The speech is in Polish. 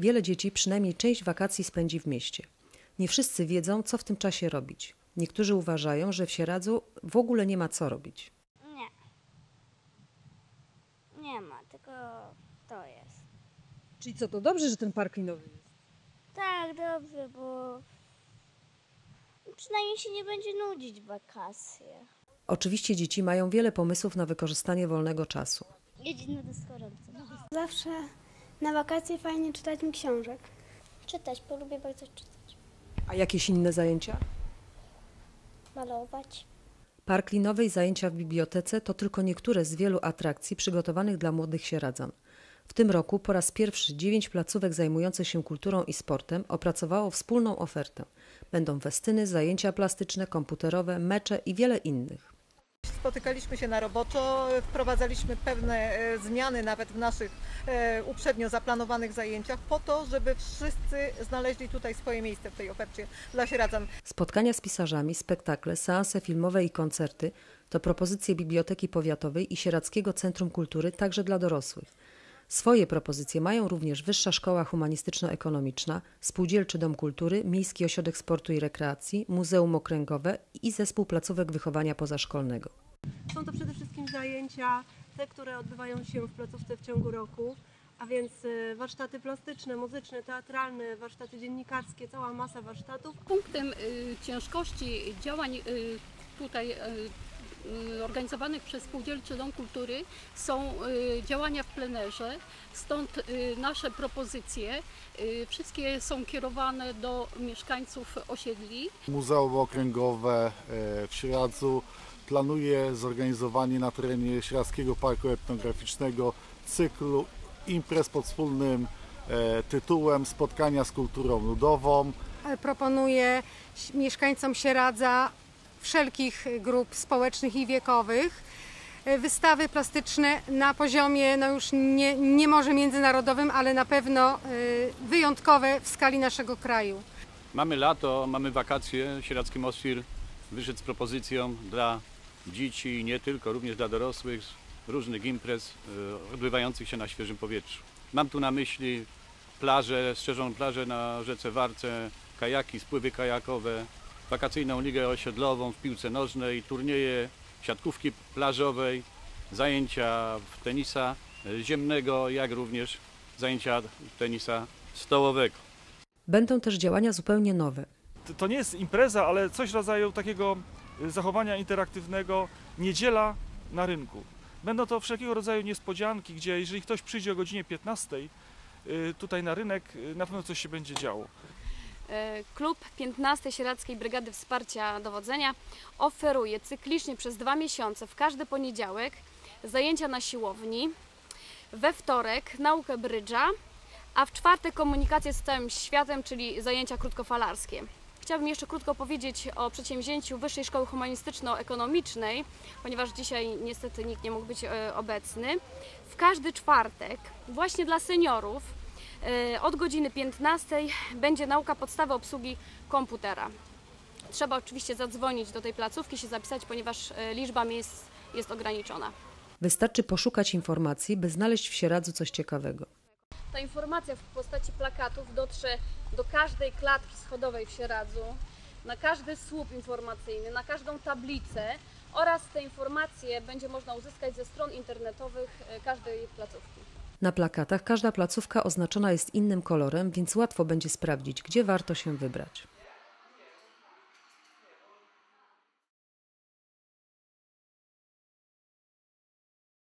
Wiele dzieci przynajmniej część wakacji spędzi w mieście. Nie wszyscy wiedzą, co w tym czasie robić. Niektórzy uważają, że w Sieradzu w ogóle nie ma co robić. Nie. Nie ma, tylko to jest. Czyli co, to dobrze, że ten park linowy jest? Tak, dobrze, bo przynajmniej się nie będzie nudzić w wakacje. Oczywiście dzieci mają wiele pomysłów na wykorzystanie wolnego czasu. Jeździć na deskorolce. Zawsze na wakacje fajnie czytać mi książek. Czytać, bo lubię bardzo czytać. A jakieś inne zajęcia? Malować. Park linowy i zajęcia w bibliotece to tylko niektóre z wielu atrakcji przygotowanych dla młodych sieradzan. W tym roku po raz pierwszy 9 placówek zajmujących się kulturą i sportem opracowało wspólną ofertę. Będą festyny, zajęcia plastyczne, komputerowe, mecze i wiele innych. Spotykaliśmy się na roboczo, wprowadzaliśmy pewne zmiany nawet w naszych uprzednio zaplanowanych zajęciach po to, żeby wszyscy znaleźli tutaj swoje miejsce w tej ofercie dla sieradzan. Spotkania z pisarzami, spektakle, seanse filmowe i koncerty to propozycje Biblioteki Powiatowej i Sieradzkiego Centrum Kultury także dla dorosłych. Swoje propozycje mają również Wyższa Szkoła Humanistyczno-Ekonomiczna, Spółdzielczy Dom Kultury, Miejski Ośrodek Sportu i Rekreacji, Muzeum Okręgowe i Zespół Placówek Wychowania Pozaszkolnego. Są to przede wszystkim zajęcia, te, które odbywają się w placówce w ciągu roku, a więc warsztaty plastyczne, muzyczne, teatralne, warsztaty dziennikarskie, cała masa warsztatów. Punktem ciężkości działań tutaj organizowanych przez Spółdzielczy Dom Kultury są działania w plenerze, stąd nasze propozycje. Wszystkie są kierowane do mieszkańców osiedli. Muzeum Okręgowe w Sieradzu planuje zorganizowanie na terenie Sieradzkiego Parku Etnograficznego cyklu imprez pod wspólnym tytułem Spotkania z kulturą ludową. Proponuję mieszkańcom Sieradza wszelkich grup społecznych i wiekowych wystawy plastyczne na poziomie już nie może międzynarodowym, ale na pewno wyjątkowe w skali naszego kraju. Mamy lato, mamy wakacje. Sieradzki Mosfir wyszedł z propozycją dla dzieci i nie tylko, również dla dorosłych, różnych imprez odbywających się na świeżym powietrzu. Mam tu na myśli plażę, strzeżoną plażę na rzece Warce, kajaki, spływy kajakowe, wakacyjną ligę osiedlową w piłce nożnej, turnieje siatkówki plażowej, zajęcia w tenisa ziemnego, jak również zajęcia tenisa stołowego. Będą też działania zupełnie nowe. To nie jest impreza, ale coś w rodzaju takiego zachowania interaktywnego, niedziela na rynku. Będą to wszelkiego rodzaju niespodzianki, gdzie jeżeli ktoś przyjdzie o godzinie 15 tutaj na rynek, na pewno coś się będzie działo. Klub 15 Sieradzkiej Brygady Wsparcia Dowodzenia oferuje cyklicznie przez 2 miesiące w każdy poniedziałek zajęcia na siłowni, we wtorek naukę brydża, a w czwartek komunikację z całym światem, czyli zajęcia krótkofalarskie. Chciałabym jeszcze krótko powiedzieć o przedsięwzięciu Wyższej Szkoły Humanistyczno-Ekonomicznej, ponieważ dzisiaj niestety nikt nie mógł być obecny. W każdy czwartek właśnie dla seniorów od godziny 15 będzie nauka podstawy obsługi komputera. Trzeba oczywiście zadzwonić do tej placówki, się zapisać, ponieważ liczba miejsc jest ograniczona. Wystarczy poszukać informacji, by znaleźć w Sieradzu coś ciekawego. Ta informacja w postaci plakatów dotrze do każdej klatki schodowej w Sieradzu, na każdy słup informacyjny, na każdą tablicę oraz te informacje będzie można uzyskać ze stron internetowych każdej placówki. Na plakatach każda placówka oznaczona jest innym kolorem, więc łatwo będzie sprawdzić, gdzie warto się wybrać.